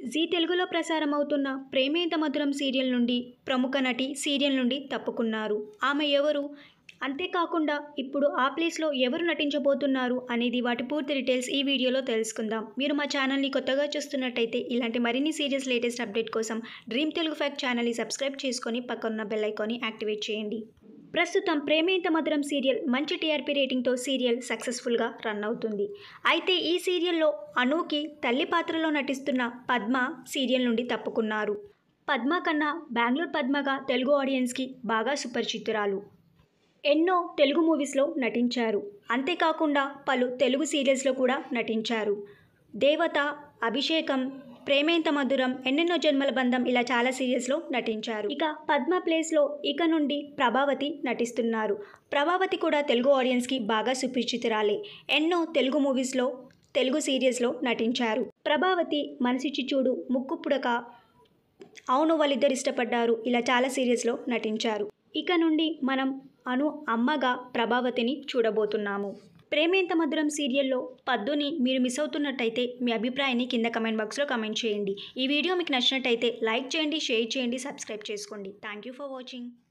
G తెలుగులో ప్రసారమవుతున్న ప్రేమ ఎంత Madhuram serial నుండి ప్రముఖ నటి సీరియల్ నుండి తప్పుకున్నారు. ఆమె ఎవరు? అంతేకాకుండా ఇప్పుడు ఆ ప్లేస్లో ఎవరు నటించబోతున్నారు అనేది వాటి పూర్తి డీటెయిల్స్ ఈ వీడియోలో తెలుసుకుందాం. మీరు మా ఛానల్ని కొత్తగా చూస్తున్నట్టయితే ఇలాంటి మరిన్ని సీరియల్స్ లేటెస్ట్ అప్డేట్ కోసం డ్రీమ్ తెలుగు ఫ్యాక్ట్ ఛానల్ని సబ్స్క్రైబ్ చేసుకొని పక్కనున్న బెల్ ఐకాన్ని యాక్టివేట్ చేయండి. ప్రస్తుతం ప్రేమ ఎంత మధురం సీరియల్ మంచి టీఆర్పీ రేటింగ్తో సీరియల్ సక్సెస్ఫుల్గా రన్ అవుతుంది. అయితే ఈ సీరియల్లో అనూకి తల్లి పాత్రలో నటిస్తున్న పద్మ సీరియల్ నుండి తప్పుకున్నారు. పద్మ కన్నా బెంగళూరు పద్మగా తెలుగు ఆడియన్స్కి బాగా సుపరిచితురాలు. ఎన్నో తెలుగు మూవీస్లో నటించారు. అంతేకాకుండా పలు తెలుగు సీరియల్స్లో కూడా నటించారు. దేవత, అభిషేకం, ప్రేమ ఎంత మధురం, ఎన్నెన్నో జన్మల బంధం ఇలా చాలా సీరియల్స్లో నటించారు. ఇక పద్మ ప్లేస్లో ఇక నుండి ప్రభావతి నటిస్తున్నారు. ప్రభావతి కూడా తెలుగు ఆడియన్స్కి బాగా సుపరిచితురాలే. ఎన్నో తెలుగు మూవీస్లో, తెలుగు సీరియల్స్లో నటించారు. ప్రభావతి మనసిచ్చి చూడు, ముక్కు పుడక, అవును వాళ్ళిద్దరు ఇష్టపడ్డారు ఇలా చాలా సీరియల్స్లో నటించారు. ఇక నుండి మనం అను అమ్మగా ప్రభావతిని చూడబోతున్నాము. ప్రేమ ఎంత మధురం సీరియల్లో పద్దుని మీరు మిస్ అవుతున్నట్టయితే మీ అభిప్రాయాన్ని కింద కమెంట్ బాక్స్లో కమెంట్ చేయండి. ఈ వీడియో మీకు నచ్చినట్టయితే లైక్ చేయండి, షేర్ చేయండి, సబ్స్క్రైబ్ చేసుకోండి. Thank you for watching.